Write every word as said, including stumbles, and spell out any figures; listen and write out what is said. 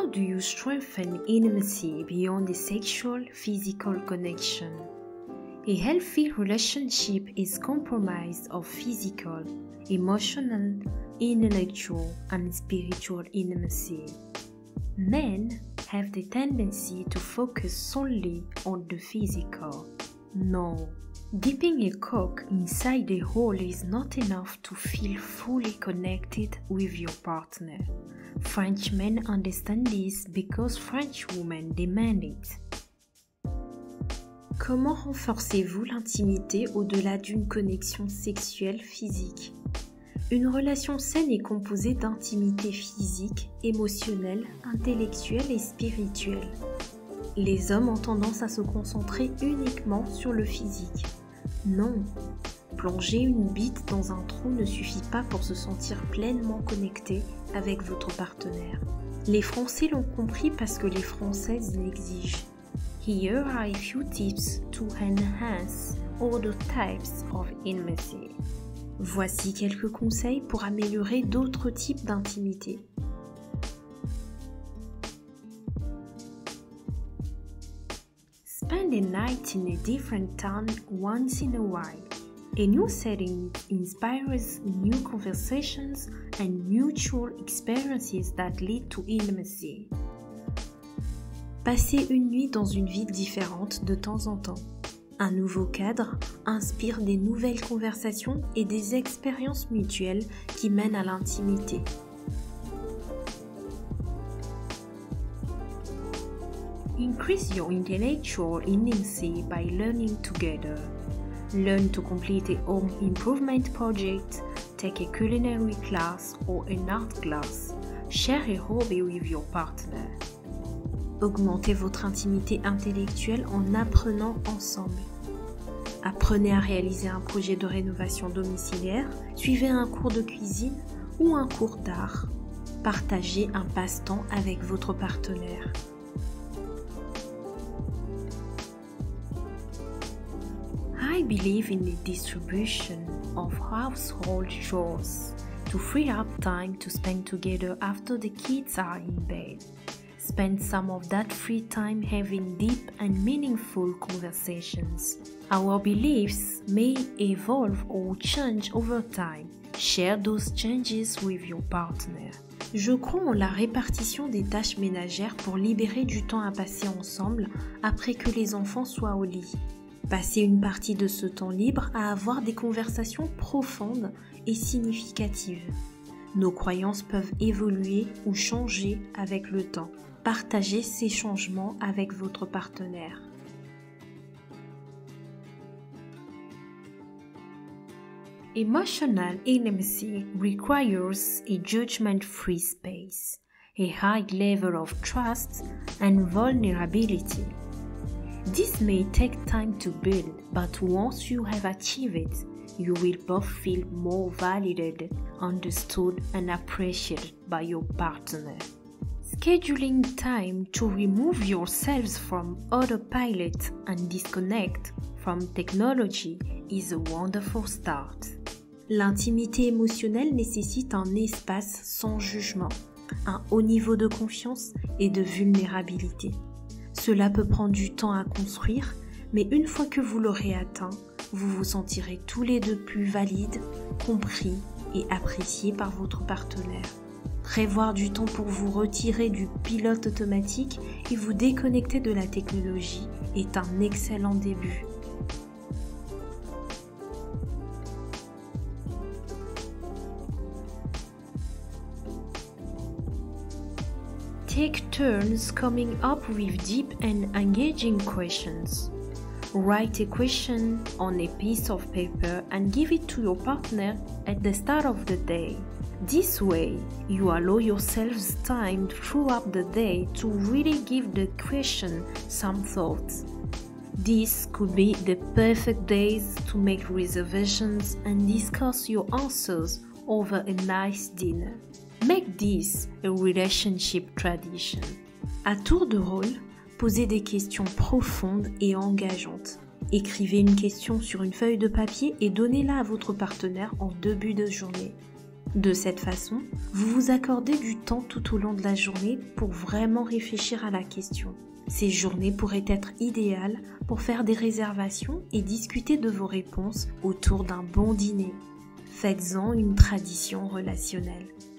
How do you strengthen intimacy beyond the sexual, physical connection? A healthy relationship is comprised of physical, emotional, intellectual, and spiritual intimacy. Men have the tendency to focus solely on the physical. No. Dipping a cock inside a hole is not enough to feel fully connected with your partner. French men understand this because French women demand it. Comment renforcez-vous l'intimité au-delà d'une connexion sexuelle physique? Une relation saine est composée d'intimité physique, émotionnelle, intellectuelle et spirituelle. Les hommes ont tendance à se concentrer uniquement sur le physique. Non, plonger une bite dans un trou ne suffit pas pour se sentir pleinement connecté avec votre partenaire. Les Français l'ont compris parce que les Françaises l'exigent. Here are a few tips to enhance other types of intimacy. Voici quelques conseils pour améliorer d'autres types d'intimité. Spend a night in a different town once in a while. A new setting inspires new conversations and mutual experiences that lead to intimacy. Passez une nuit dans une ville différente de temps en temps. Un nouveau cadre inspire des nouvelles conversations et des expériences mutuelles qui mènent à l'intimité. Increase your intellectual intimacy by learning together. Learn to complete a home improvement project, take a culinary class or an art class. Share a hobby with your partner. Augmentez votre intimité intellectuelle en apprenant ensemble. Apprenez à réaliser un projet de rénovation domiciliaire, suivez un cours de cuisine ou un cours d'art. Partagez un passe-temps avec votre partenaire. I believe in the distribution of household chores to free up time to spend together after the kids are in bed. Spend some of that free time having deep and meaningful conversations. Our beliefs may evolve or change over time. Share those changes with your partner. Je crois en la répartition des tâches ménagères pour libérer du temps à passer ensemble après que les enfants soient au lit. Passez une partie de ce temps libre à avoir des conversations profondes et significatives. Nos croyances peuvent évoluer ou changer avec le temps. Partagez ces changements avec votre partenaire. Emotional intimacy requires a judgment-free space, a high level of trust and vulnerability. This may take time to build, but once you have achieved it, you will both feel more validated, understood, and appreciated by your partner. Scheduling time to remove yourselves from autopilot and disconnect from technology is a wonderful start. L'intimité émotionnelle nécessite un espace sans jugement, un haut niveau de confiance et de vulnérabilité. Cela peut prendre du temps à construire, mais une fois que vous l'aurez atteint, vous vous sentirez tous les deux plus valides, compris et appréciés par votre partenaire. Prévoir du temps pour vous retirer du pilote automatique et vous déconnecter de la technologie est un excellent début. Take turns coming up with deep and engaging questions. Write a question on a piece of paper and give it to your partner at the start of the day. This way, you allow yourselves time throughout the day to really give the question some thought. This could be the perfect days to make reservations and discuss your answers over a nice dinner. Make this a relationship tradition. À tour de rôle, posez des questions profondes et engageantes. Écrivez une question sur une feuille de papier et donnez-la à votre partenaire en début de journée. De cette façon, vous vous accordez du temps tout au long de la journée pour vraiment réfléchir à la question. Ces journées pourraient être idéales pour faire des réservations et discuter de vos réponses autour d'un bon dîner. Faites-en une tradition relationnelle.